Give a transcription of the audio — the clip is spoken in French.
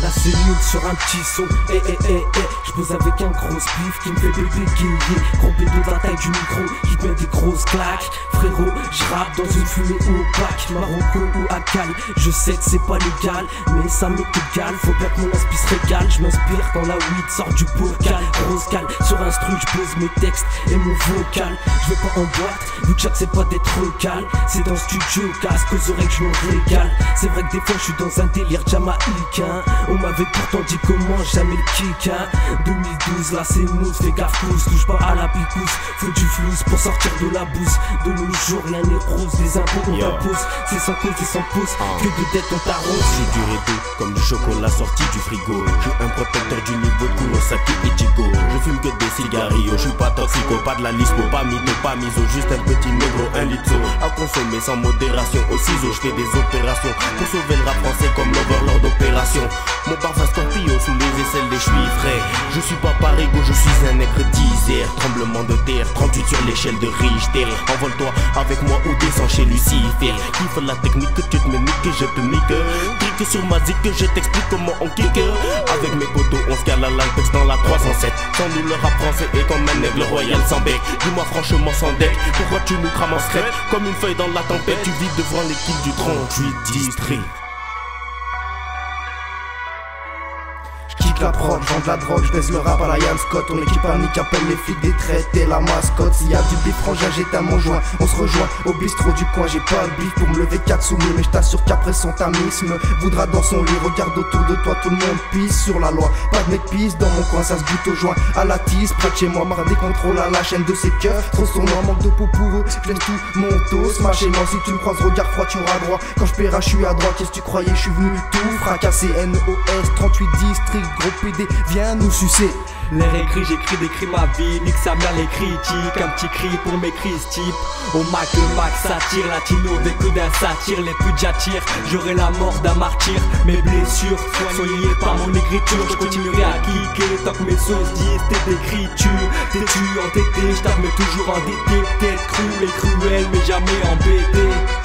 la cellule sur un petit son. Je pose avec un gros spliff qui me fait bégayer. Gros bédo de la taille du micro qui te met des grosses claques. Frérot, je rappe dans une fumée opaque. Marocco ou Akal, je sais que c'est pas légal, mais ça m'est égal. Faut bien que mon inspi se régale. Je m'inspire quand la weed sort du bocal. Grosse cale, sur instru je pose mes textes et mon vocal. Je vais pas en boîte, vu que j'accepte pas d'être cal. C'est dans le studio, casque aux oreilles que je me régale. C'est vrai que des fois je suis dans un délire jamaïcain. On m'avait pourtant dit comment jamais le kick, hein. 2012 là c'est mousse, fais gaffe pouce. Touche pas à la picousse, faut du flouze pour sortir de la bouse. De nos jours rien n'est rose, les impôts on t'impose. C'est sans cause et sans pause, que de dettes on t'arrose. J'ai du rédo, comme du chocolat sorti du frigo. J'ai un protecteur du niveau de Kurosaki Ichigo. Je fume que des cigarillos, je suis pas toxico, pas de la lispo, pas mytho, pas miso. Juste un petit négro, un litho à consommer sans modération. Au ciseau, je fais des opérations pour sauver le rap français comme l'overlord d'opération. Mon parfum Scorpio sous les aisselles des chevilles frais. Je suis pas parigo, je suis un nègre d'Isère. Tremblement de terre, 38 sur l'échelle de Richter. Envole-toi avec moi ou descends chez Lucifer. Kiffe la technique que tu te mets nique, je te nique. Clique sur ma zik, je t'explique comment on kick. Avec mes potos, on se cale à l'intex dans la 307. Sans nous le rap français est comme un aigle royal sans bec. Dis-moi franchement sans deck, pourquoi tu nous crames en secret? Comme une feuille dans la tempête, tu vis devant l'équipe du 38 district. La prod, vends de la drogue, je baise le rap à la Yann Scott. On équipe panique, appelle les flics des traites et la mascotte. S'il y a du bif frangin, j'éteins mon joint. On se rejoint au bistrot du coin, j'ai pas le bif pour me lever 4 soumis. Mais je t'assure qu'après son tamisme voudra dans son lit. Regarde autour de toi, tout le monde pisse sur la loi. Pas de mec pisse dans mon coin, ça se bute au joint. À la tisse, près de chez moi, marre des contrôles à la chaîne de ses cœurs. Trop sournois, manque de peau pour eux, je laisse tout mon dos. Marche chez moi, si tu me croises, regarde froid, tu auras droit. Quand je paierai, je suis à droite, qu'est-ce que tu croyais, je suis venu tout fracasser. NOS, 38 district, gros PD, viens nous sucer. L'air écrit, j'écris ma vie, nique sa mère les critiques. Un petit cri pour mes crises type. Au Mac, le Mac s'attire, latino vécu d'un satire. Les putes j'attire, j'aurai la mort d'un martyr. Mes blessures sont liées par mon écriture. Je continuerai à cliquer tant que mes sauces disent t'es d'écriture. T'es-tu entêté, je tape mais toujours endetté. Peut-être cru et cruel mais jamais embêté.